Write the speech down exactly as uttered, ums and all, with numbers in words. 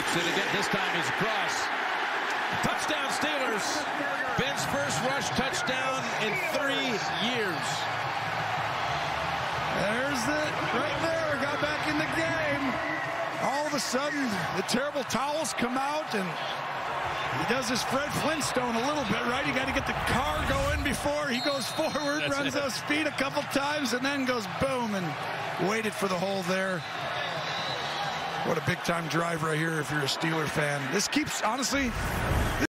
Takes it again. This time he's across. Touchdown Steelers. Ben's first rush touchdown in three years. There's it right there. Got back in the game. All of a sudden, the terrible towels come out, and he does his Fred Flintstone a little bit, right? You got to get the car going before he goes forward, That's runs out speed a couple times, and then goes boom, and waited for the hole there. What a big-time drive right here if you're a Steeler fan. This keeps, honestly...